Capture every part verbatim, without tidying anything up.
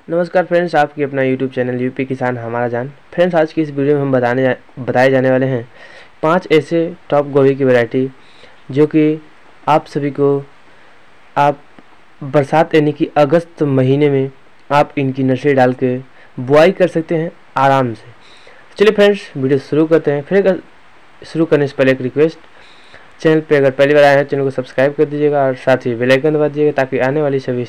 नमस्कार फ्रेंड्स, आपकी अपना यूट्यूब चैनल यूपी किसान हमारा जान। फ्रेंड्स, आज की इस वीडियो में हम बताने जा, बताए जाने वाले हैं पांच ऐसे टॉप गोभी की वैरायटी जो कि आप सभी को आप बरसात यानी कि अगस्त महीने में आप इनकी नर्सरी डाल के बुआई कर सकते हैं आराम से। चलिए फ्रेंड्स, वीडियो शुरू करते हैं। फिर शुरू करने से पहले एक रिक्वेस्ट, चैनल पे अगर पहली बार आए हैं चैनल को सब्सक्राइब कर दीजिएगा और साथ ही बेल आइकन दबा दीजिएगा ताकि आने वाली सभी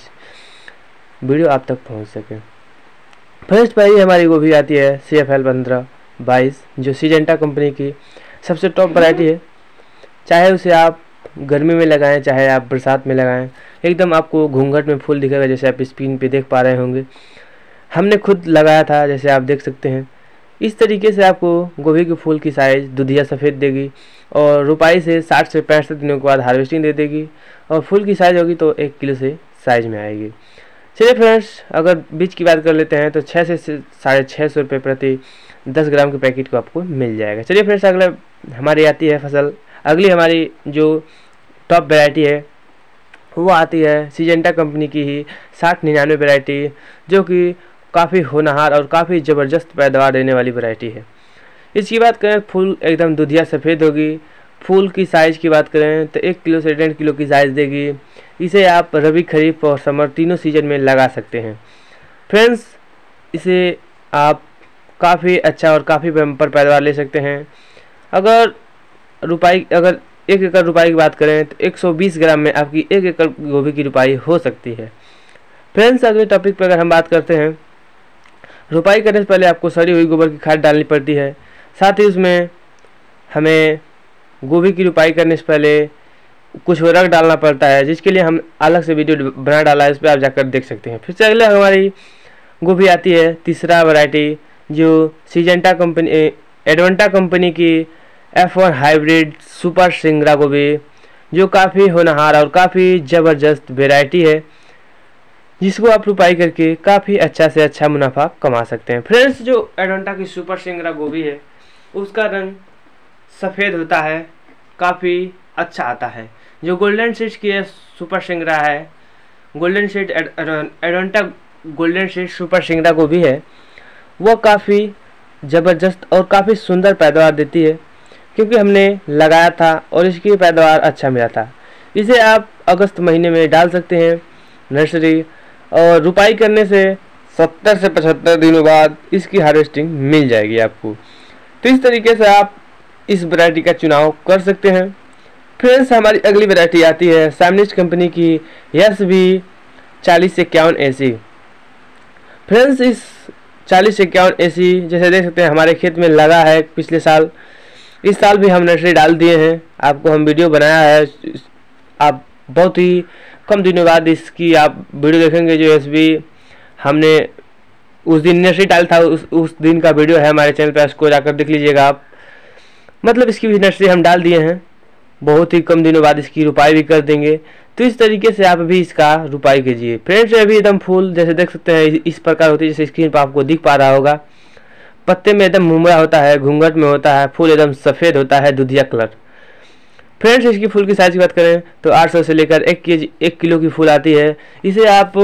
वीडियो आप तक पहुंच सके। फर्स्ट पहली हमारी गोभी आती है सी एफ एल पंद्रह बाईस, जो सिजेंटा कंपनी की सबसे टॉप वैरायटी है। चाहे उसे आप गर्मी में लगाएं चाहे आप बरसात में लगाएं, एकदम आपको घूंघट में फूल दिखेगा, जैसे आप स्क्रीन पे देख पा रहे होंगे। हमने खुद लगाया था, जैसे आप देख सकते हैं। इस तरीके से आपको गोभी के फूल की साइज़ दुधिया सफ़ेद देगी और रुपाई से साठ से पैंसठ दिनों के बाद हार्वेस्टिंग दे देगी और फूल की साइज़ होगी तो एक किलो से साइज़ में आएगी। चलिए फ्रेंड्स, अगर बीज की बात कर लेते हैं तो छः से साढ़े छः सौ रुपये प्रति दस ग्राम के पैकेट को आपको मिल जाएगा। चलिए फ्रेंड्स, अगला हमारी आती है फसल। अगली हमारी जो टॉप वैरायटी है वो आती है सिजेंटा कंपनी की ही साठ निन्यानवे वैरायटी, जो कि काफ़ी होनहार और काफ़ी ज़बरदस्त पैदावार देने वाली वैरायटी है। इसकी बात करें, फूल एकदम दुधिया सफ़ेद होगी। फूल की साइज़ की बात करें तो एक किलो से डेढ़ किलो की साइज़ देगी। इसे आप रबी, खरीफ और समर तीनों सीजन में लगा सकते हैं। फ्रेंड्स, इसे आप काफ़ी अच्छा और काफ़ी बम्पर पैदावार ले सकते हैं। अगर रुपाई अगर एक एकड़ रुपाई की बात करें तो एक सौ बीस ग्राम में आपकी एक एकड़ गोभी की रुपाई हो सकती है। फ्रेंड्स, अगले टॉपिक पर अगर हम बात करते हैं, रुपाई करने से पहले आपको सड़ी हुई गोबर की खाद डालनी पड़ती है। साथ ही उसमें हमें गोभी की रुपाई करने से पहले कुछ रख डालना पड़ता है, जिसके लिए हम अलग से वीडियो बना डाला है, इस पर आप जाकर देख सकते हैं। फिर से अगले हमारी गोभी आती है तीसरा वैरायटी, जो सिजेंटा कंपनी एडवेंटा कंपनी की एफ वन हाइब्रिड सुपर सिंगरा गोभी, जो काफ़ी होनहार और काफ़ी ज़बरदस्त वैरायटी है, जिसको आप रुपाई करके काफ़ी अच्छा से अच्छा मुनाफा कमा सकते हैं। फ्रेंड्स, जो एडवेंटा की सुपर सिंगरा गोभी है उसका रंग सफ़ेद होता है, काफ़ी अच्छा आता है। जो गोल्डन सीड्स की है सुपर सिंगरा है, golden seed Advanta golden seed super सिंगरा गोभी है, वो काफ़ी ज़बरदस्त और काफ़ी सुंदर पैदावार देती है, क्योंकि हमने लगाया था और इसकी पैदावार अच्छा मिला था। इसे आप अगस्त महीने में डाल सकते हैं नर्सरी, और रुपाई करने से सत्तर से पचहत्तर दिनों बाद इसकी हार्वेस्टिंग मिल जाएगी आपको। तो इस तरीके से आप इस वैरायटी का चुनाव कर सकते हैं। फ्रेंड्स, हमारी अगली वैरायटी आती है सैमनिस्ट कंपनी की एस वी चालीस इक्यावन ए सी। फ्रेंड्स, इस चालीस इक्यावन ए सी जैसे देख सकते हैं हमारे खेत में लगा है पिछले साल। इस साल भी हम नर्सरी डाल दिए हैं, आपको हम वीडियो बनाया है। आप बहुत ही कम दिनों बाद इसकी आप वीडियो देखेंगे। जो एस वी हमने उस दिन नर्सरी डाल था, उस उस दिन का वीडियो है हमारे चैनल पर, उसको जाकर देख लीजिएगा आप। मतलब इसकी भी नर्सरी हम डाल दिए हैं, बहुत ही कम दिनों बाद इसकी रुपाई भी कर देंगे। तो इस तरीके से आप भी इसका रुपाई कीजिए। फ्रेंड्स, अभी एकदम फूल जैसे देख सकते हैं इस प्रकार होती है, जैसे स्क्रीन पर आपको दिख पा रहा होगा। पत्ते में एकदम मुमड़ा होता है, घूंघट में होता है, फूल एकदम सफ़ेद होता है, दुधिया कलर। फ्रेंड्स, इसकी फूल की साइज़ की बात करें तो आठ सौ से लेकर एक के जी एक किलो की फूल आती है। इसे आप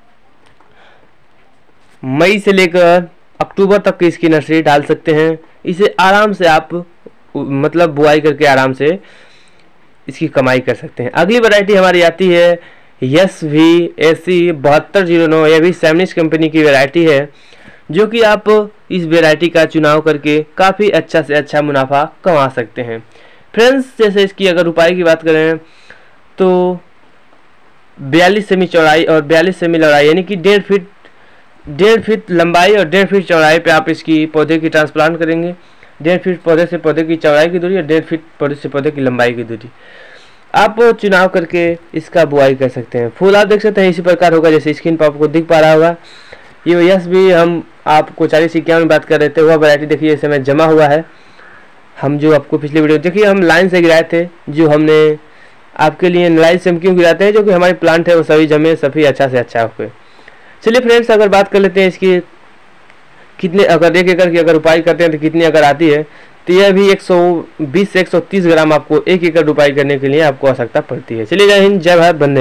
मई से लेकर अक्टूबर तक की इसकी नर्सरी डाल सकते हैं। इसे आराम से आप मतलब बुआई करके आराम से इसकी कमाई कर सकते हैं। अगली वैरायटी हमारी आती है एस वी ए सी बहत्तर जीरो नौ। यह भी सैमनिस्ट कंपनी की वैरायटी है, जो कि आप इस वैरायटी का चुनाव करके काफ़ी अच्छा से अच्छा मुनाफा कमा सकते हैं। फ्रेंड्स, जैसे इसकी अगर रुपाई की बात करें तो बयालीस सेमी चौड़ाई और बयालीस सेमी लंबाई, यानी कि डेढ़ फीट डेढ़ फीट लंबाई और डेढ़ फीट चौड़ाई पे आप इसकी पौधे की ट्रांसप्लांट करेंगे। डेढ़ फीट पौधे से पौधे की चौड़ाई की दूरी और डेढ़ फीट पौधे से पौधे की लंबाई की दूरी आप चुनाव करके इसका बुआई कर सकते हैं। फूल आप देख सकते हैं इसी प्रकार होगा, जैसे स्क्रीन पर आपको दिख पा रहा होगा। ये यस भी हम आपको चालीस इक्यावन में बात कर रहे थे, वह वैरायटी देखिए इस समय जमा हुआ है। हम जो आपको पिछली वीडियो देखिए हम लाइन से गिराए थे, जो हमने आपके लिए लाइन से हम क्यों गिराते हैं, जो कि हमारे प्लांट है वो सभी जमे सभी अच्छा से अच्छा हो। चलिए फ्रेंड्स, अगर बात कर लेते हैं इसकी कितने अगर एक एकड़ की अगर रुपाई करते हैं तो कितनी अगर आती है, तो यह भी एक सौ बीस से एक सौ तीस ग्राम आपको एक एकड़ रुपाई करने के लिए आपको आवश्यकता पड़ती है। चलिए, जय हिंद, जय भारत, वंदे।